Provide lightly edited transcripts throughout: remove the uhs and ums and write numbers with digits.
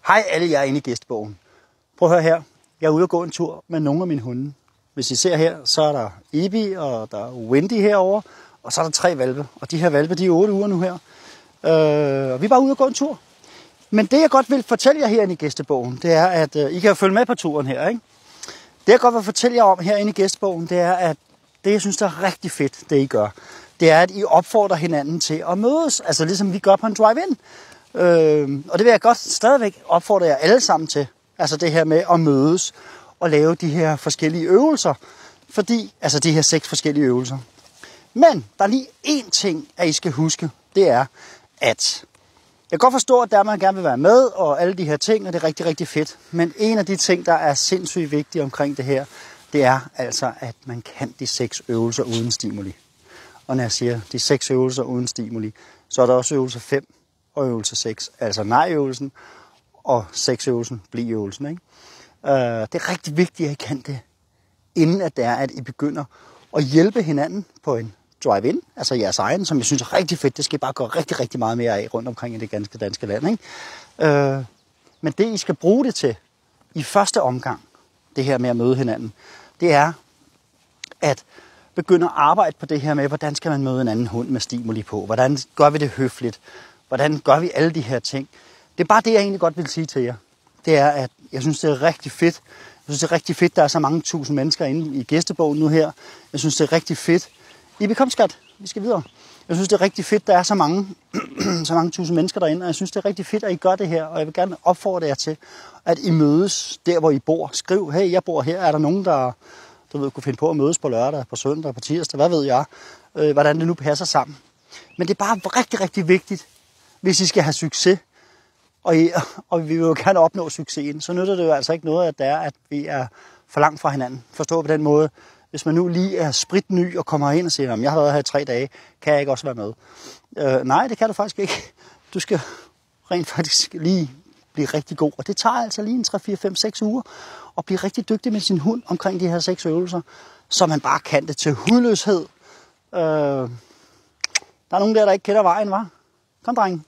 Hej alle jer inde i gæstebogen. Prøv at høre her. Jeg er ude og gå en tur med nogle af mine hunde. Hvis I ser her, så er der Ibi, og der er Wendy herovre, og så er der 3 hvalpe. Og de her hvalpe, de er 8 uger nu her. Og vi er bare ude og gå en tur. Men det jeg godt vil fortælle jer herinde i gæstebogen, det er, at I kan jo følge med på turen her, ikke? Det jeg godt vil fortælle jer om herinde i gæstebogen, det er, at det jeg synes, der er rigtig fedt, det I gør, det er, at I opfordrer hinanden til at mødes. Altså ligesom vi gør på en drive-in. Og det vil jeg godt stadigvæk opfordre jer alle sammen til. Altså det her med at mødes og lave de her forskellige øvelser. Fordi, altså de her 6 forskellige øvelser. Men der er lige én ting, at I skal huske. Det er, at jeg kan godt forstå, at der man gerne vil være med, og alle de her ting, og det er rigtig, rigtig fedt. Men en af de ting, der er sindssygt vigtige omkring det her, det er altså, at man kan de 6 øvelser uden stimuli. Og når jeg siger de 6 øvelser uden stimuli, så er der også øvelse 5 og øvelse 6. Altså nej-øvelsen og 6-øvelsen, bliv-øvelsen. Ikke? Det er rigtig vigtigt, at I kan det, inden at det er, at I begynder at hjælpe hinanden på en drive-in, altså jeres egen, som jeg synes er rigtig fedt. Det skal I bare gå rigtig, rigtig meget mere af rundt omkring i det ganske danske land. Ikke? Men det, I skal bruge det til i første omgang, det her med at møde hinanden, det er at begynde at arbejde på det her med, hvordan skal man møde en anden hund med stimuli på? Hvordan gør vi det høfligt? Hvordan gør vi alle de her ting? Det er bare det, jeg egentlig godt vil sige til jer. Det er, at jeg synes, det er rigtig fedt. Jeg synes, det er rigtig fedt, der er så mange tusind mennesker inde i gæstebogen nu her. Jeg synes, det er rigtig fedt. Ibi, kom skat, vi skal videre. Jeg synes, det er rigtig fedt, der er så mange tusind mennesker derinde, og jeg synes, det er rigtig fedt, at I gør det her, og jeg vil gerne opfordre jer til, at I mødes der, hvor I bor. Skriv, hey, jeg bor her. Er der nogen, der kunne finde på at mødes på lørdag, på søndag, på tirsdag, hvad ved jeg, hvordan det nu passer sammen. Men det er bare rigtig, rigtig vigtigt, hvis I skal have succes, og vi vil jo gerne opnå succesen, så nytter det jo altså ikke noget, at det er, at vi er for langt fra hinanden. Forstå på den måde, hvis man nu lige er spritny og kommer ind og siger, jeg har været her i 3 dage, kan jeg ikke også være med? Nej, det kan du faktisk ikke. Du skal rent faktisk lige blive rigtig god, og det tager altså lige en 3, 4, 5, 6 uger at blive rigtig dygtig med sin hund omkring de her 6 øvelser, så man bare kan det til hudløshed. Der er nogen der ikke kender vejen, hva'? Kom, drenge.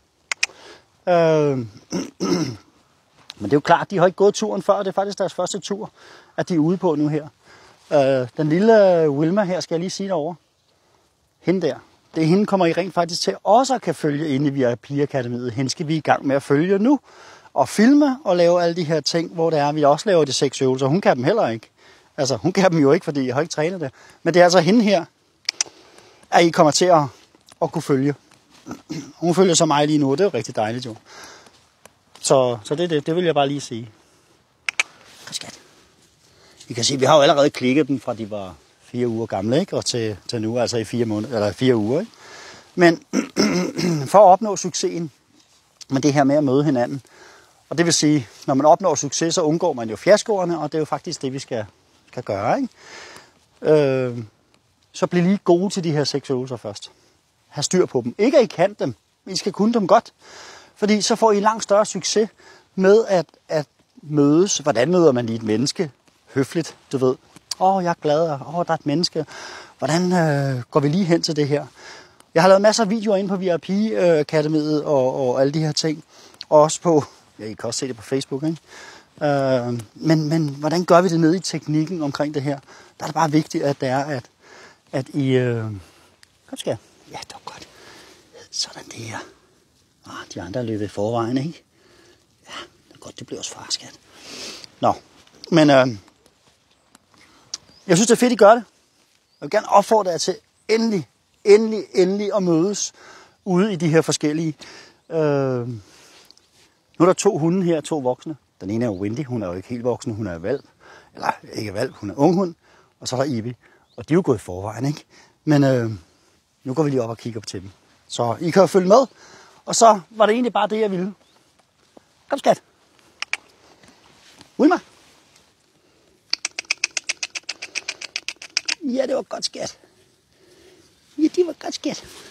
Men det er jo klart, de har ikke gået turen før, det er faktisk deres første tur, at de er ude på nu her. Den lille Wilma her, skal jeg lige sige derovre. Hende der. Det er hende, kommer I rent faktisk til også at kan følge inde i VIP-akademiet. Hende skal vi i gang med at følge nu. Og filme og lave alle de her ting, hvor det er, vi også laver de 6 øvelser. Hun kan dem heller ikke. Altså, hun kan dem jo ikke, fordi jeg har ikke trænet det. Men det er altså hende her, at I kommer til at kunne følge. Hun følger så mig lige nu, og det er jo rigtig dejligt jo. Så det vil jeg bare lige sige. Kom, skat. I kan se, vi har jo allerede klikket dem, fra de var 4 uger gamle, ikke? Og til nu, altså i 4 måneder, eller 4 uger. Ikke? Men for at opnå succesen med det her med at møde hinanden, og det vil sige, når man opnår succes, så undgår man jo fiaskoerne, og det er jo faktisk det, vi skal gøre. Ikke? Så bliv lige gode til de her 6 øvelser først. Ha' styr på dem. Ikke at I kan dem, men I skal kunne dem godt. Fordi så får I langt større succes med at mødes. Hvordan møder man lige et menneske? Høfligt, du ved. Jeg er glad, der er et menneske. Hvordan går vi lige hen til det her? Jeg har lavet masser af videoer inde på VIP-akademiet og alle de her ting. Og også på, I kan også se det på Facebook, ikke? Men hvordan gør vi det nede i teknikken omkring det her? Der er det bare vigtigt, at det er, at I... Kom, skal. Ja, det var godt. Sådan der. De andre er løbet i forvejen, ikke? Ja, det er godt, det bliver også far, skat. Nå, men jeg synes, det er fedt, I gør det. Jeg vil gerne opfordre jer til endelig at mødes ude i de her forskellige. Nu er der 2 hunde her, 2 voksne. Den ene er Wendy, hun er jo ikke helt voksen, hun er valp. Eller ikke valp, hun er unghund. Og så er der Ibi. Og de er jo gået i forvejen, ikke? Men nu går vi lige op og kigger på til dem. Så I kan jo følge med. Og så var det egentlig bare det, jeg ville. Kom, skat. Wilma. Ja, det var godt, skat. Ja, det var godt, skat.